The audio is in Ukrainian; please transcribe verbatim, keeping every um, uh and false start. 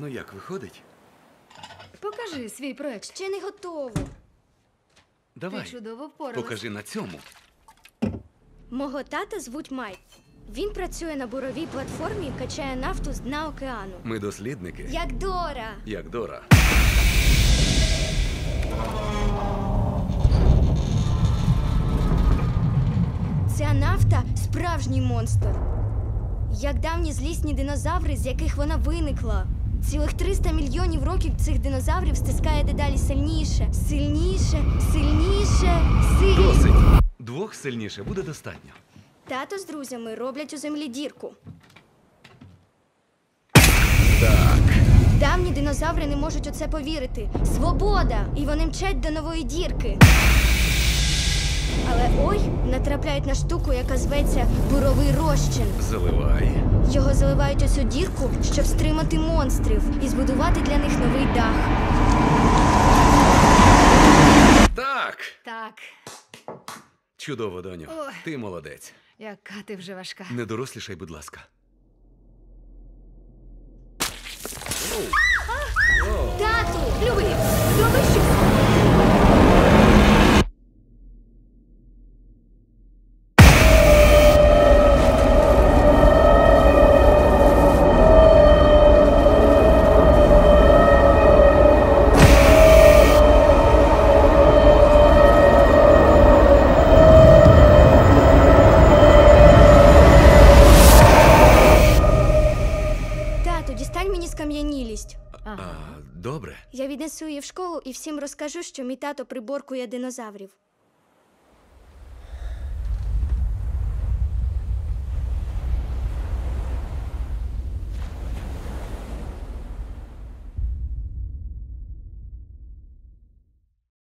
Ну як виходить? Покажи свій проект. Ще не готово. Давай, Ти чудово впоралась. покажи на цьому. Мого тата звуть Майк. Він працює на буровій платформі і качає нафту з дна океану. Ми дослідники, Як Дора. як Дора. Ця нафта – справжній монстр. Як давні злісні динозаври, з яких вона виникла. Цілих триста мільйонів років цих динозаврів стискає дедалі сильніше. Сильніше, сильніше, сильніше. Досить. Двох сильніше буде достатньо. Тато з друзями роблять у землі дірку. Так. Давні динозаври не можуть у це повірити. Свобода! І вони мчать до нової дірки. Але ой, натрапляють на штуку, яка зветься буровий розчин. Заливай. Його заливають у цю дірку, щоб стримати монстрів і збудувати для них новий дах. Так. Так, Чудово, доню. Ой. Ти молодець. яка ти вже важка. Не дорослішай, будь ласка. Тату! Любий! Зроби щось! Тату, дістань мені скам'янілість. Ага. А, добре. Я віднесу її в школу і всім розкажу, що мій тато приборкує динозаврів.